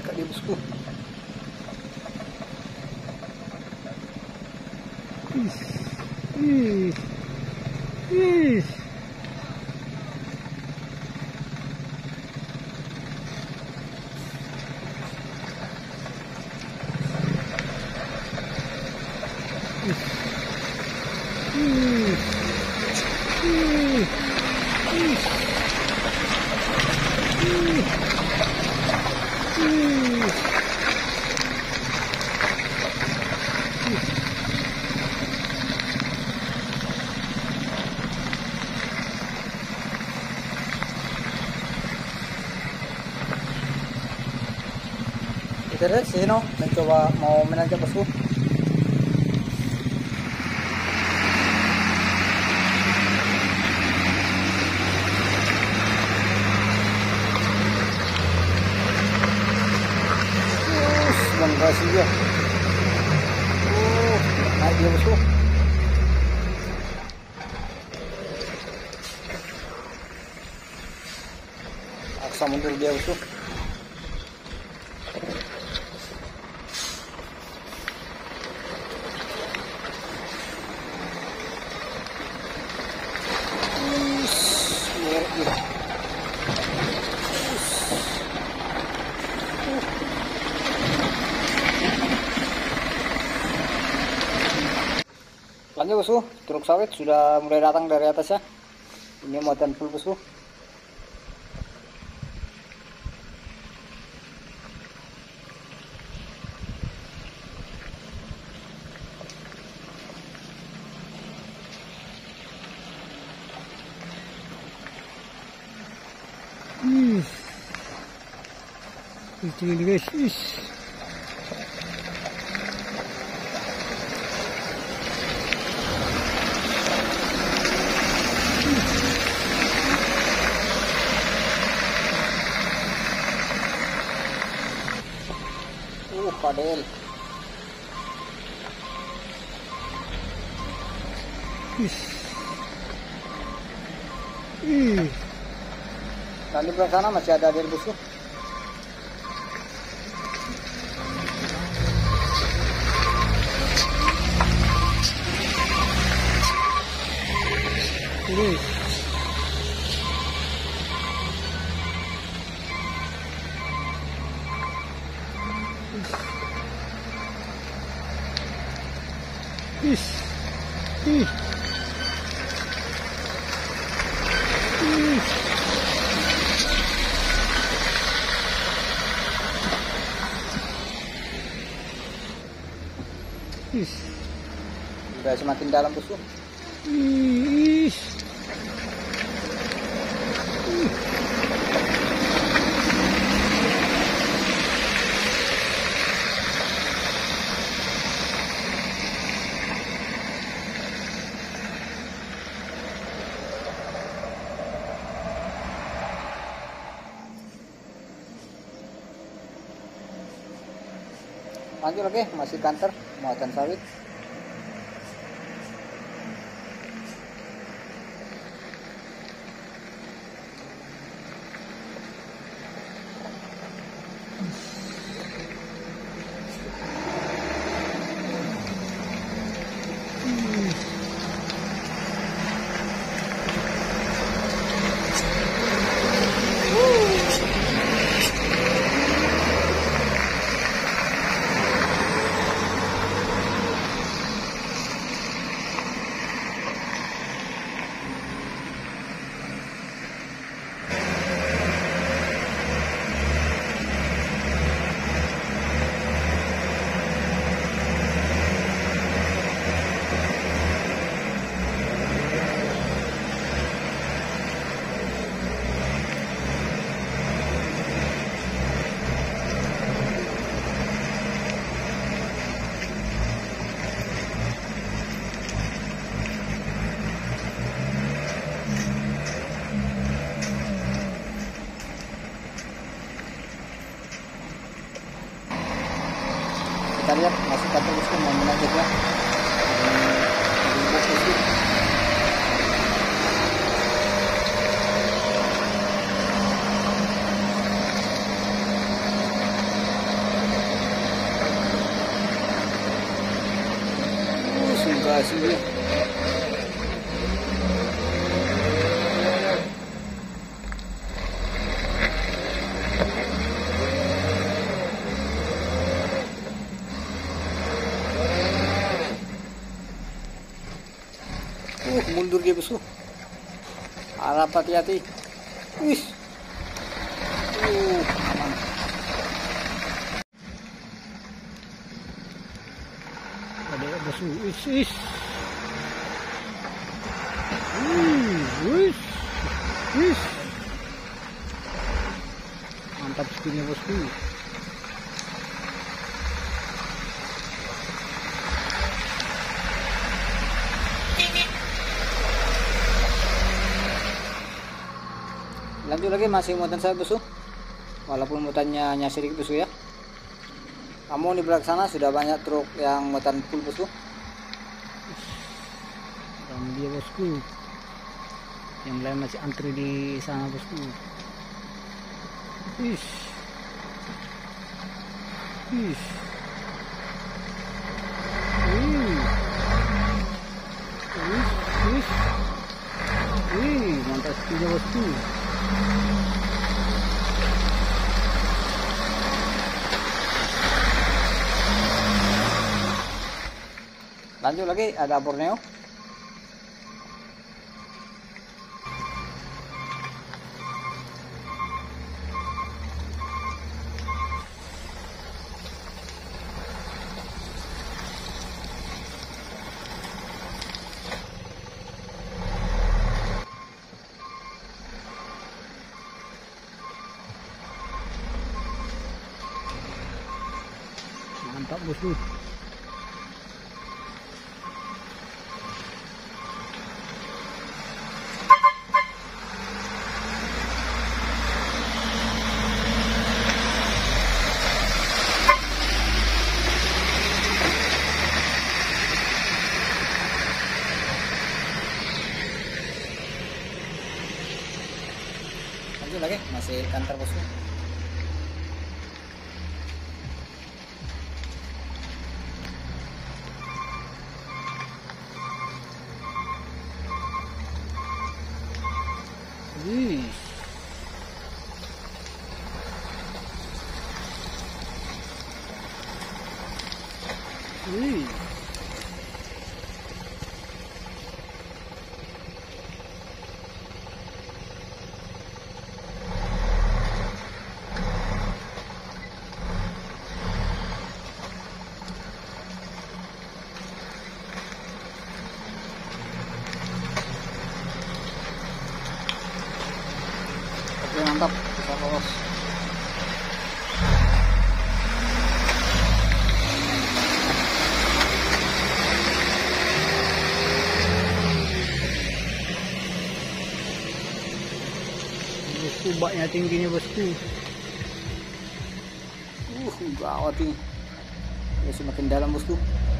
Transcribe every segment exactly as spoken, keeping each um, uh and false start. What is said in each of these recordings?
kali bosku. Ih, ih, ih. Terus sih no, mencoba mau menanjak bosku. Bangga sih dia. Oh, naik dia bosku. Aksa mundur dia bosku. Lanjut bosku, truk sawit sudah mulai datang dari atas ya. Ini muatan full bosku. Hmm. Itu ini guys. Is. Uh, padel. Is. Ih. Nah, di belakang sana masih ada air bosku. Ini. Is. Ih. Ih. Is. Udah semakin dalam bosku. Ih. Lanjut lagi, masih kantor muatan sawit. Kita lihat masih kantor bosku mau menanjak ya. guys ini. Uh, mundur dia bosku. Harap hati-hati. Wih. Uh, aman. Ada bosku. Is is. Hmm, wis. Wis. Mantap skinnya bosku. Lanjut lagi, masih muatan saya bosku, walaupun muatannya hanya sedikit bosku ya. Namun di belakang sana sudah banyak truk yang muatan full bosku. Dan dia bosku, yang lain masih antri di sana bosku. Ish, ish, hmm, ish, ish, ih, mantap sekali bosku. Lanjut lagi, ada Borneo. Mantap bosku. Lanjut lagi, masih kantor bosku. Ih, ih, Oke, mantap, bisa lolos. bosku, baknya tingginya bosku. Uh, gawat ini. Ya semakin dalam bosku.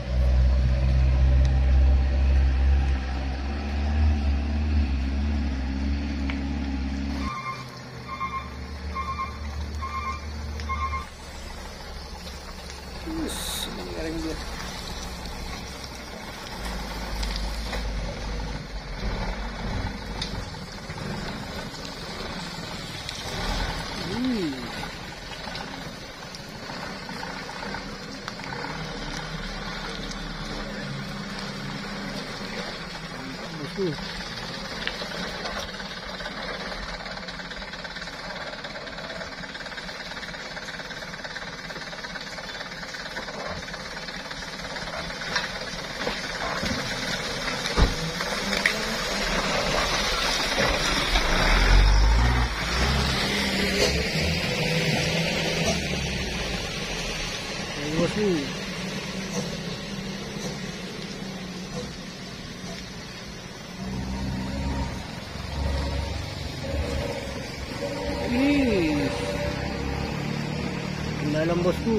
Us, miring dia. Ih, mantap bosku. Ayo bosku. Ih, dalam bosku.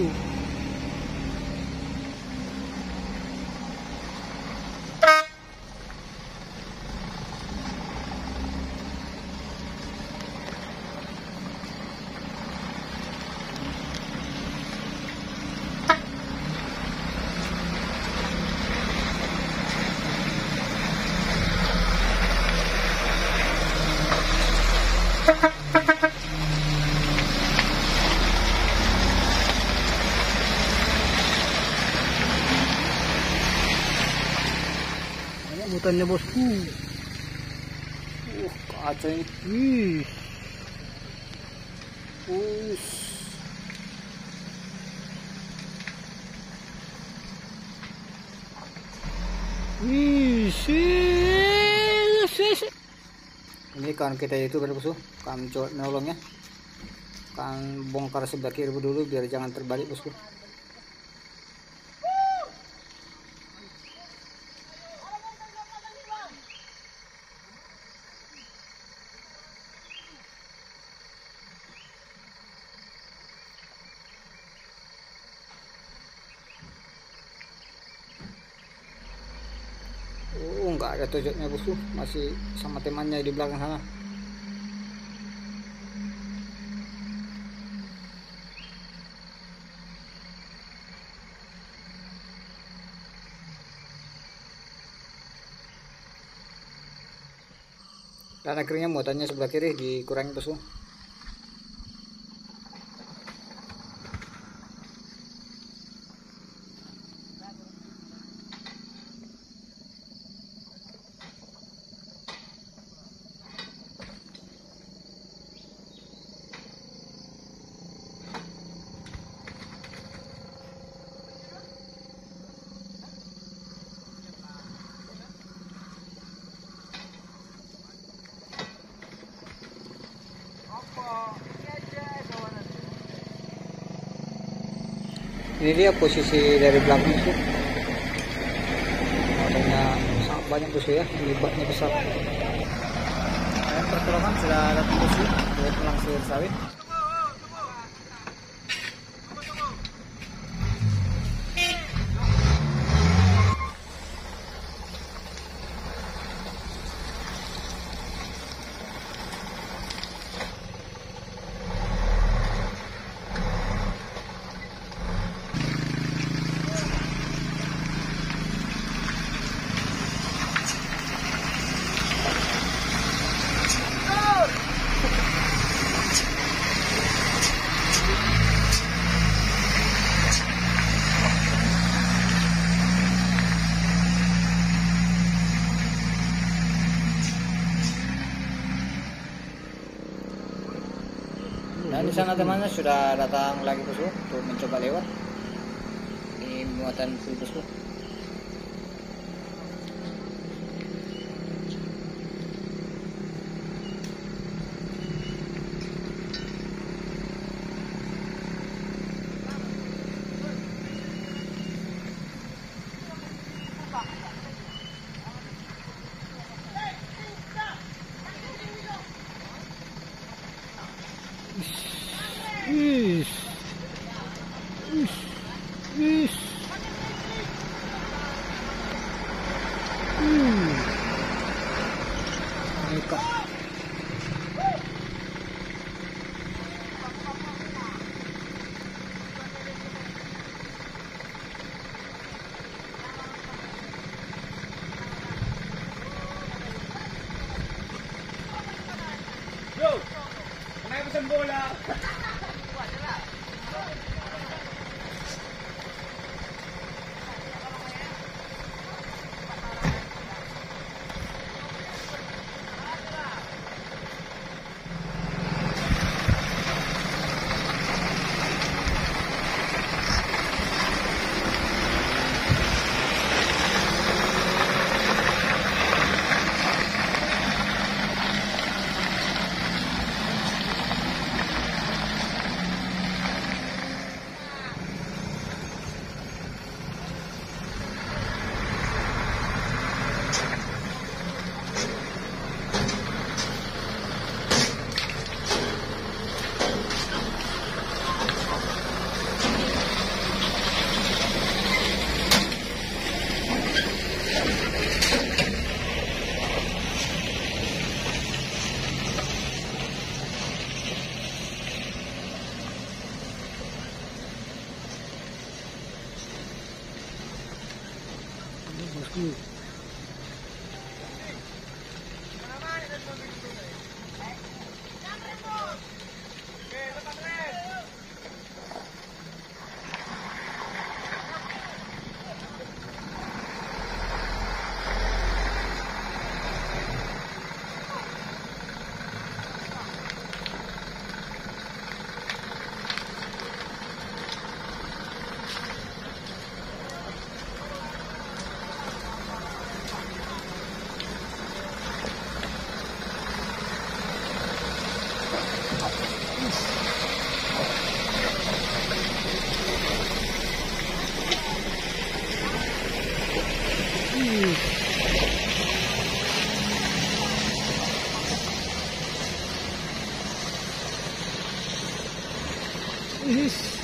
mutannya bosku. Uh, kacau ini. Wih. Uh. Wih, sih, sih, sih. Ini kan kita itu bosku, kan coba menolongnya, kan bongkar sebelah kiri dulu biar jangan terbalik bosku. Oh, nggak ada tojoknya bosku, masih sama temannya di belakang sana. Dan akhirnya muatannya sebelah kiri dikurangi bosku. Ini dia posisi dari belakang itu. Adanya sangat banyak bosku ya, libatnya besar. Dan pertolongan sudah datang bosku buat melangsir sawit. Dan di sana temannya sudah datang lagi bosku untuk mencoba lewat. Ini muatan full bosku. Wih. Wih. Wih. Hmm. Mereka. Yo, kenapa pesan bola? Bosku. Is.